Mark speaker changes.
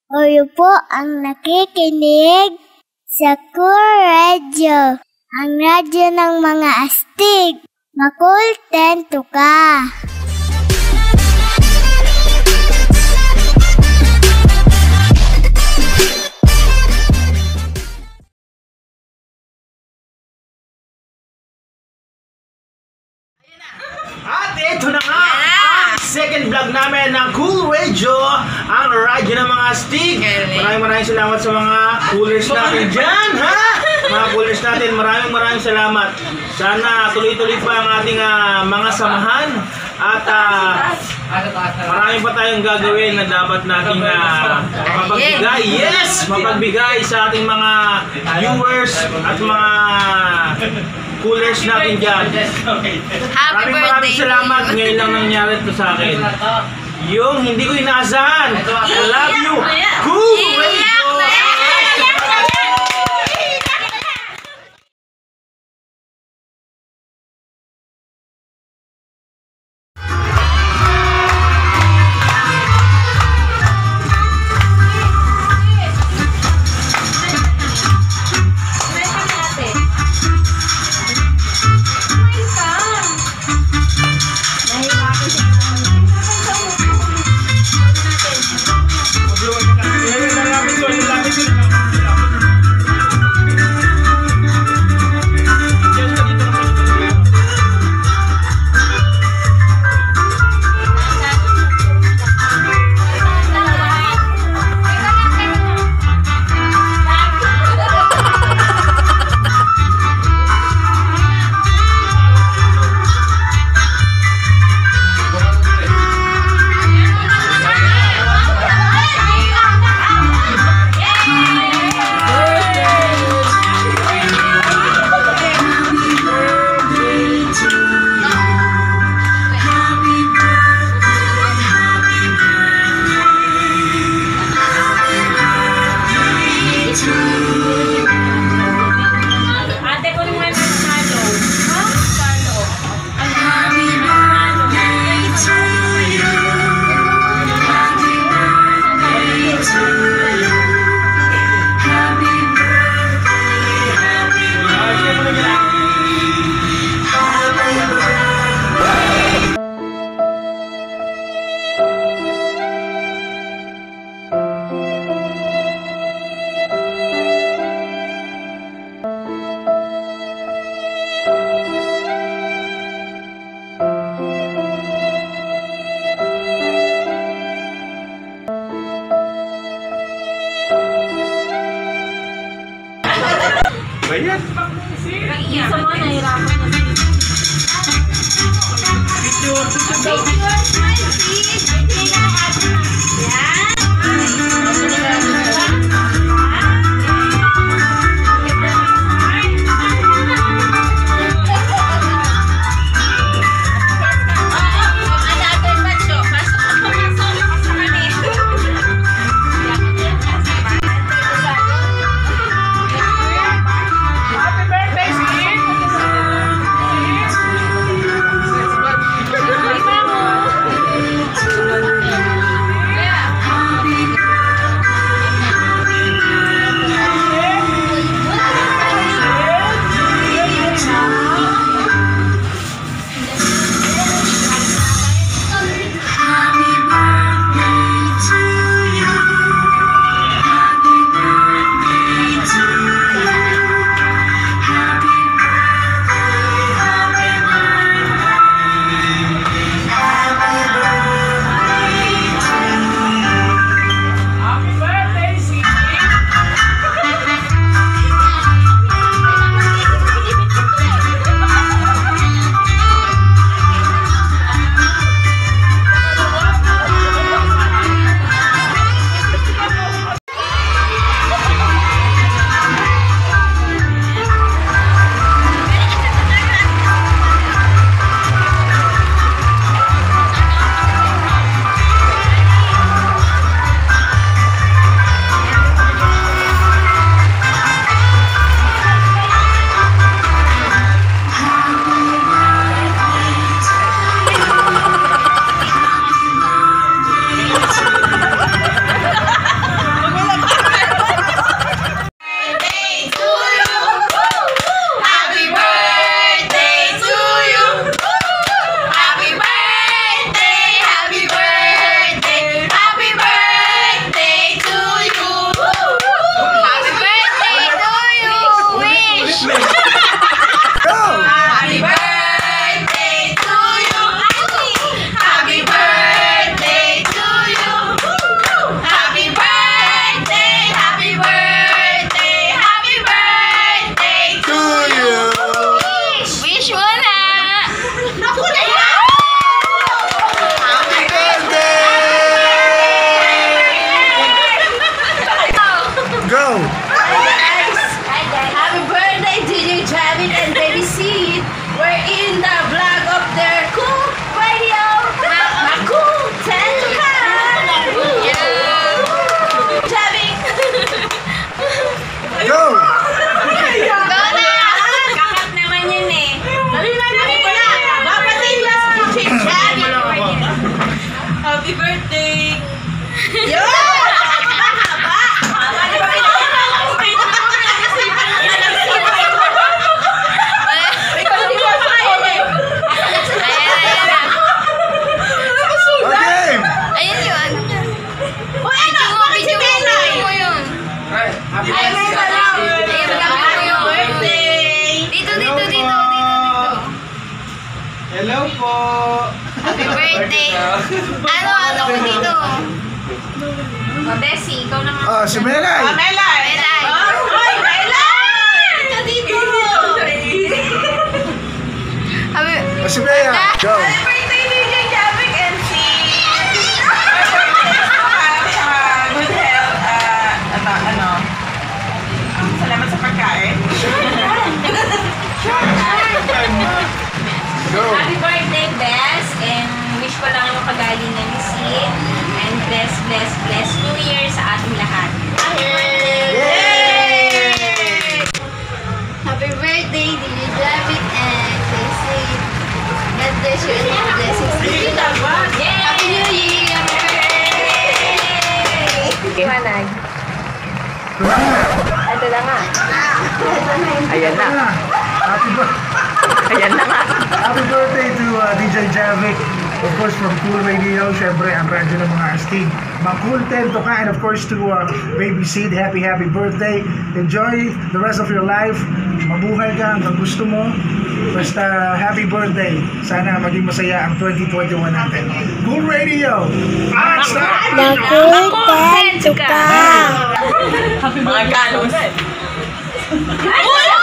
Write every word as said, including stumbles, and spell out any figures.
Speaker 1: Kayo po ang nakikinig sa Cool Radio, ang radyo ng mga astig. Makultento ka!
Speaker 2: At ito na nga ang second vlog namin ng Cool Radio, ang radyo ng mga astig. Maraming maraming salamat sa mga coolers natin dyan, ha? Mga coolers natin, maraming maraming salamat. Sana tuloy-tuloy pa ang ating uh, mga samahan. At uh, marami pa tayong gagawin na dapat nating uh, mapagbigay. Yes! Mapagbigay sa ating mga viewers at mga coolers natin dyan.
Speaker 3: Happy
Speaker 2: maraming maraming salamat. Ngayon lang nangyari ito sa akin. Yung hindi ko inaasahan. I love you. Cool Radio! Bayan.
Speaker 3: Isa mo, nahirapan na siya.
Speaker 2: Picture.
Speaker 3: Picture, smile, please. Yan. birthday. Ano, ano ko dito? O, Bessie, ikaw naman.
Speaker 4: Oh, si Melay.
Speaker 5: Ah, Melay!
Speaker 3: Melay.
Speaker 5: Ay, Melay!
Speaker 3: Ito dito. Habi,
Speaker 4: Oh, si Bea. Go.
Speaker 5: Happy birthday, D J Javik and si... Good health. ah, ano, ano? Ah, salamat sa pagkain.
Speaker 4: Go.
Speaker 3: happy birthday, Bess. And wish ko lang yung kagalingan ni Sid. And bless, bless, bless New Year sa ating lahat. Happy birthday!
Speaker 1: Happy birthday, D J David and Casey. God bless you and more blessings to you.
Speaker 3: Yay!
Speaker 1: Happy New Year!
Speaker 3: Iwanag.
Speaker 4: Ito na nga.
Speaker 3: Ito na nga.
Speaker 4: Ayan na. Happy, bir-
Speaker 3: Ayan na nga.
Speaker 4: happy birthday to uh, D J Javik. Of course, from Cool Radio. Siyempre, ang radyo ng mga astig. Makul Tento ka. And of course, to uh, Baby Sid, happy, happy birthday. Enjoy the rest of your life. Mabuhay ka hanggang gusto mo. Basta, happy birthday. Sana maging masaya ang twenty twenty-one natin. Cool Radio. At start!
Speaker 1: Nakulten ka!
Speaker 5: Mga ganos.
Speaker 3: Uy!